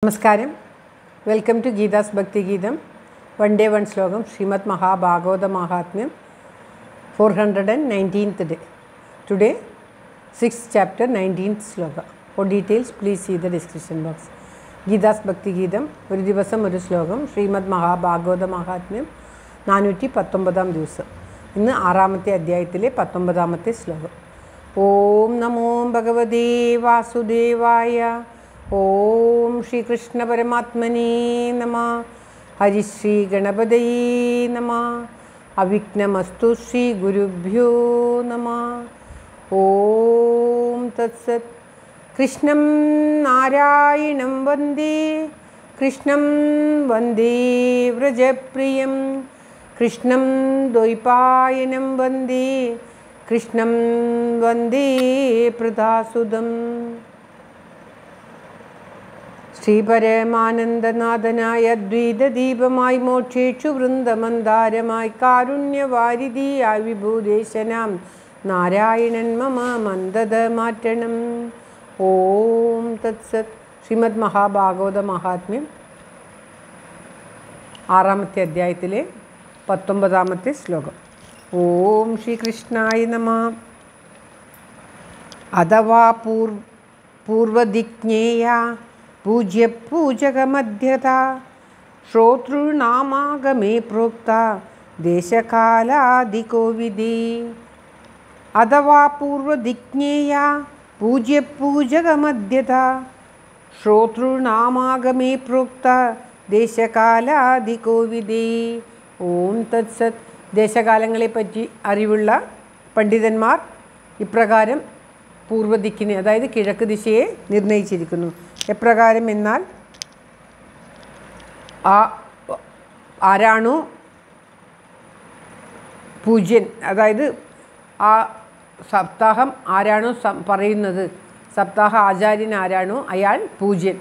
Namaskaram. Welcome to Geeta's Bhakti Geetam. One day, one slokam. Sreemad Mahabhagavatha Mahathmiam, 419th day. Today, 6th chapter, 19th Slokam. For details, please see the description box. Geeta's Bhakti Geetam. ഒരു ദിവസം ഒരു ശ്ലോകം. ശ്രീമദ് മഹാഭാഗവത മഹാത്മ്യം 419 ദിവസം. ഇന്ന് 6ാമത്തെ അധ്യായത്തിലെ 19ാമത്തെ ശ്ലോകം. ഓം നമോ ഭഗവതേ വാസുദേവായ. ഓം ശ്രീകൃഷ്ണ പരമാത്മനേ നമഃ. ഹരിശ്രീ ഗണപതയേ നമഃ. അവിഘ്നമസ്തു ശ്രീ ഗുരുഭ്യോ നമഃ. ഓം തത്സത്. കൃഷ്ണം നാരായണം വന്ദേ. കൃഷ്ണം വന്ദേ വ്രജപ്രിയം. കൃഷ്ണം ദ്വൈപായനം വന്ദേ. കൃഷ്ണം വന്ദേ പ്രദാസുതം. ശ്രീപരമാനന്ദനാഥനായ ദ്വൈതദീപമായി മോക്ഷേക്ഷു വൃന്ദമന്ദാരമായി കാരുണ്യവാരിധിയായി വിഭൂദേശനാം നാരായണൻ മമ മന്ദത മാറ്റണം. ഓം തത്സത്. ശ്രീമദ് മഹാഭാഗവത മഹാത്മ്യം 6ാമത്തെ അധ്യായത്തിലെ 19ാമത്തെ ശ്ലോകം. ഓം ശ്രീകൃഷ്ണായ നമഃ. അഥവാ പൂർവദിജ്ഞേയ പൂജ്യ പൂജകമധ്യത ശ്രോതൃനാമാഗമേ പ്രോക്ത ദേശകാലാദികോവിദേ. അഥവാ പൂർവദിജ്ഞേയ പൂജ്യ പൂജകമധ്യത ശ്രോതൃനാമാഗമേ പ്രോക്ത ദേശകാലാദികോവിദേ. ഓം തത്സത്. ദേശകാലങ്ങളെപ്പറ്റി അറിവുള്ള പണ്ഡിതന്മാർ ഇപ്രകാരം പൂർവദിക്കിനെ, അതായത് കിഴക്ക് ദിശയെ നിർണയിച്ചിരിക്കുന്നു. എപ്രകാരം എന്നാൽ, ആരാണോ പൂജ്യൻ, അതായത് ആ സപ്താഹം ആരാണോ പറയുന്നത്, സപ്താഹ ആചാര്യൻ ആരാണോ അയാൾ പൂജ്യൻ.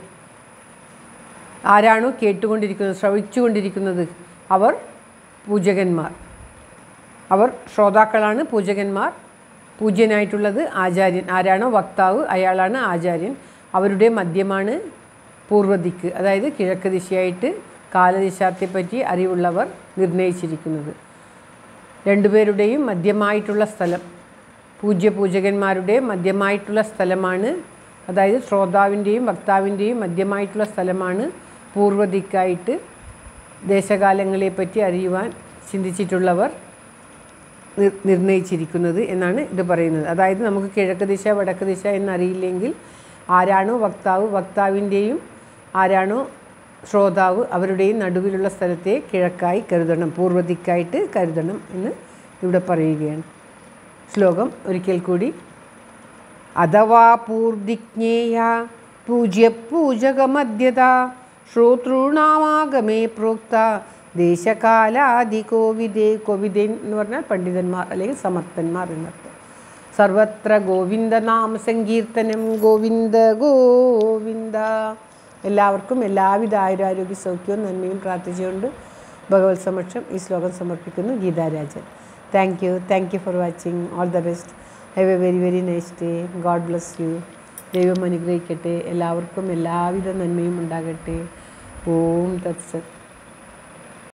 ആരാണോ കേട്ടുകൊണ്ടിരിക്കുന്നത്, ശ്രവിച്ചുകൊണ്ടിരിക്കുന്നത്, അവർ പൂജകന്മാർ. അവർ ശ്രോതാക്കളാണ് പൂജകന്മാർ. പൂജ്യനായിട്ടുള്ളത് ആചാര്യൻ. ആരാണോ വക്താവ് അയാളാണ് ആചാര്യൻ. അവരുടെ മധ്യമാണ് പൂർവദിക്ക്, അതായത് കിഴക്ക് ദിശയായിട്ട് കാലദിശാത്തെപ്പറ്റി അറിവുള്ളവർ നിർണയിച്ചിരിക്കുന്നത്. രണ്ടുപേരുടെയും മധ്യമായിട്ടുള്ള സ്ഥലം, പൂജകന്മാരുടെ മധ്യമായിട്ടുള്ള സ്ഥലമാണ്, അതായത് ശ്രോതാവിൻ്റെയും വക്താവിൻ്റെയും മധ്യമായിട്ടുള്ള സ്ഥലമാണ് പൂർവദിക്കായിട്ട് ദേശകാലങ്ങളെപ്പറ്റി അറിയുവാൻ ചിന്തിച്ചിട്ടുള്ളവർ നിർണയിച്ചിരിക്കുന്നത് എന്നാണ് ഇത് പറയുന്നത്. അതായത് നമുക്ക് കിഴക്ക് ദിശ വടക്ക് ദിശ എന്നറിയില്ലെങ്കിൽ ആരാണോ വക്താവ്, വക്താവിൻ്റെയും ആരാണോ ശ്രോതാവ് അവരുടെയും നടുവിലുള്ള സ്ഥലത്തെ കിഴക്കായി കരുതണം, പൂർവദിക്കായിട്ട് കരുതണം എന്ന് ഇവിടെ പറയുകയാണ്. ശ്ലോകം ഒരിക്കൽ കൂടി. അഥവാ പൂർദിജ്ഞേയ പൂജ്യ പൂജകമധ്യത ശ്രോതൃനാമാഗമേ പ്രോക്ത ദേശകാലാദികോവിദേ. കോവിദേ എന്ന് പറഞ്ഞാൽ പണ്ഡിതന്മാർ അല്ലെങ്കിൽ സമർത്ഥന്മാർ എന്നർത്ഥം. സർവത്ര ഗോവിന്ദനാമ സങ്കീർത്തനം. ഗോവിന്ദ ഗോവിന്ദ. എല്ലാവർക്കും എല്ലാവിധ ആയുരാരോഗ്യ സൗഖ്യവും നന്മയും പ്രാർത്ഥിച്ചുകൊണ്ട് ഭഗവത് സമക്ഷം ഈ ശ്ലോകം സമർപ്പിക്കുന്നു. Geetharajan. Thank you for watching. All the best. Have a very very nice day. God bless you. ദൈവം അനുഗ്രഹിക്കട്ടെ. എല്ലാവർക്കും എല്ലാവിധ നന്മയും ഉണ്ടാകട്ടെ. ഓം തത്സത്.